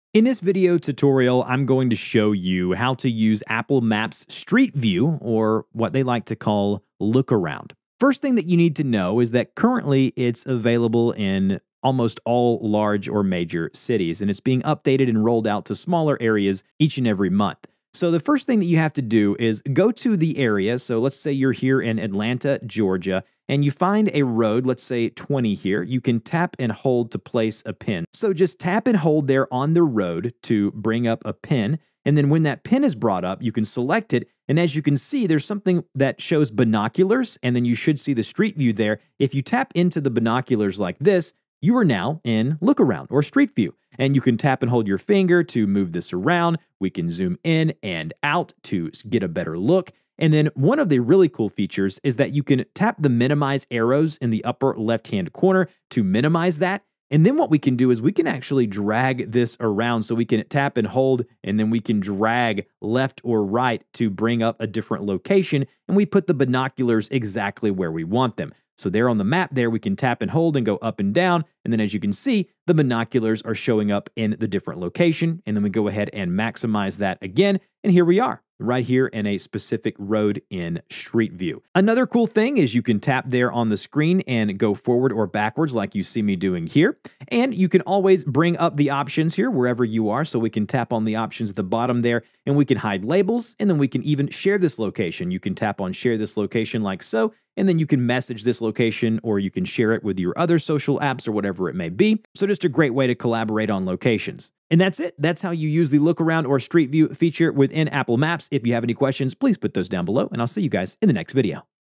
In this video tutorial, I'm going to show you how to use Apple Maps Street View, or what they like to call Look Around. First thing that you need to know is that currently it's available in almost all large or major cities, and it's being updated and rolled out to smaller areas each and every month. So the first thing that you have to do is go to the area. So let's say you're here in Atlanta, Georgia, and you find a road, let's say 20 here. You can tap and hold to place a pin. So just tap and hold there on the road to bring up a pin. And then when that pin is brought up, you can select it. And as you can see, there's something that shows binoculars, and then you should see the street view there. If you tap into the binoculars like this, you are now in Look Around or Street View. And you can tap and hold your finger to move this around. We can zoom in and out to get a better look. And then one of the really cool features is that you can tap the minimize arrows in the upper left-hand corner to minimize that. And then what we can do is we can actually drag this around. So we can tap and hold, and then we can drag left or right to bring up a different location. And we put the binoculars exactly where we want them. So there on the map there, we can tap and hold and go up and down. And then as you can see, the binoculars are showing up in the different location. And then we go ahead and maximize that again. And here we are, right here in a specific road in Street View. Another cool thing is you can tap there on the screen and go forward or backwards like you see me doing here. And you can always bring up the options here wherever you are. So we can tap on the options at the bottom there, and we can hide labels, and then we can even share this location. You can tap on share this location like so, and then you can message this location, or you can share it with your other social apps or whatever it may be. So just a great way to collaborate on locations. And that's it. That's how you use the Look Around or Street View feature within Apple Maps. If you have any questions, please put those down below, and I'll see you guys in the next video.